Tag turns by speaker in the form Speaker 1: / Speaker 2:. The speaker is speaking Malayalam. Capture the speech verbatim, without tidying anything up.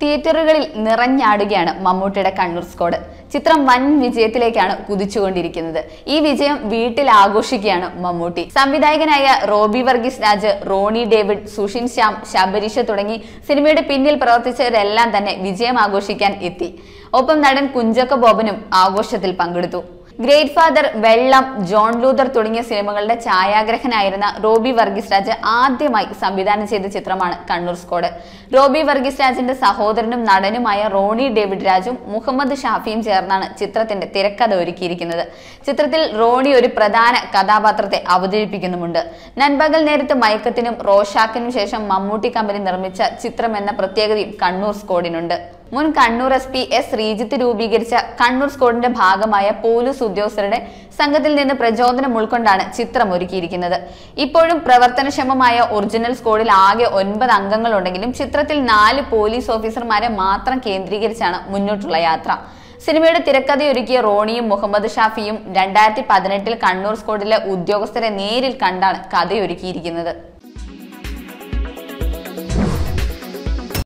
Speaker 1: തിയേറ്ററുകളിൽ നിറഞ്ഞാടുകയാണ് മമ്മൂട്ടിയുടെ കണ്ണൂർ സ്ക്വാഡ്. ചിത്രം വൻ വിജയത്തിലേക്കാണ് കുതിച്ചുകൊണ്ടിരിക്കുന്നത്. ഈ വിജയം വീട്ടിൽ ആഘോഷിക്കുകയാണ് മമ്മൂട്ടി. സംവിധായകനായ റോബി വർഗീസ് രാജ്, റോണി ഡേവിഡ്, സുഷിൻ ശ്യാം, ശബരീഷ് തുടങ്ങി സിനിമയുടെ പിന്നിൽ പ്രവർത്തിച്ചവരെല്ലാം തന്നെ വിജയം ആഘോഷിക്കാൻ എത്തി. ഒപ്പം നടൻ കുഞ്ചാക്കോ ബോബനും ആഘോഷത്തിൽ പങ്കെടുത്തു. Great Father, Vellam, John Luther തുടങ്ങിയ സിനിമകളുടെ ഛായാഗ്രഹനായിരുന്ന റോബി വർഗീസ് രാജ് ആദ്യമായി സംവിധാനം ചെയ്ത ചിത്രമാണ് കണ്ണൂർ സ്ക്വാഡ്. റോബി വർഗീസ് രാജിന്റെ സഹോദരനും നടനുമായ റോണി ഡേവിഡ് രാജും മുഹമ്മദ് ഷാഫിയും ചേർന്നാണ് ചിത്രത്തിന്റെ തിരക്കഥ ഒരുക്കിയിരിക്കുന്നത്. ചിത്രത്തിൽ റോണി ഒരു പ്രധാന കഥാപാത്രത്തെ അവതരിപ്പിക്കുന്നുമുണ്ട്. നൻപകൽ നേരത്ത് മയക്കത്തിനും റോഷാക്കിനും ശേഷം മമ്മൂട്ടി കമ്പനി നിർമ്മിച്ച ചിത്രം എന്ന പ്രത്യേകതയും കണ്ണൂർ സ്ക്വാഡിനുണ്ട്. മുൻ Kannur S P S Sreejith രൂപീകരിച്ച കണ്ണൂർ സ്ക്വാഡിന്റെ ഭാഗമായ പോലീസ് ഉദ്യോഗസ്ഥരുടെ സംഘത്തിൽ നിന്ന് പ്രചോദനം ഉൾക്കൊണ്ടാണ് ചിത്രം ഒരുക്കിയിരിക്കുന്നത്. ഇപ്പോഴും പ്രവർത്തനക്ഷമമായ ഒറിജിനൽ സ്ക്വാഡിൽ ആകെ ഒൻപത് അംഗങ്ങളുണ്ടെങ്കിലും ചിത്രത്തിൽ നാല് പോലീസ് ഓഫീസർമാരെ മാത്രം കേന്ദ്രീകരിച്ചാണ് മുന്നോട്ടുള്ള യാത്ര. സിനിമയുടെ തിരക്കഥയൊരുക്കിയ റോണിയും മുഹമ്മദ് ഷാഫിയും രണ്ടായിരത്തി പതിനെട്ടിൽ കണ്ണൂർ സ്ക്വാഡിലെ ഉദ്യോഗസ്ഥരെ നേരിൽ കണ്ടാണ് കഥയൊരുക്കിയിരിക്കുന്നത്.